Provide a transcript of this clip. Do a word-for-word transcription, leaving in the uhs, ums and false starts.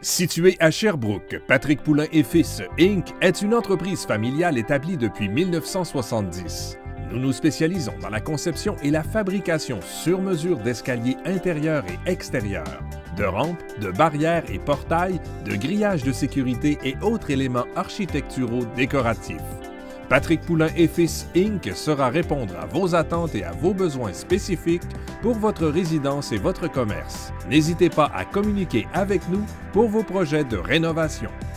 Situé à Sherbrooke, Patrick Poulain et Fils Incorporé est une entreprise familiale établie depuis mille neuf cent soixante-dix. Nous nous spécialisons dans la conception et la fabrication sur mesure d'escaliers intérieurs et extérieurs, de rampes, de barrières et portails, de grillages de sécurité et autres éléments architecturaux décoratifs. Patrick Poulain et Fils Incorporé saura répondre à vos attentes et à vos besoins spécifiques pour votre résidence et votre commerce. N'hésitez pas à communiquer avec nous pour vos projets de rénovation.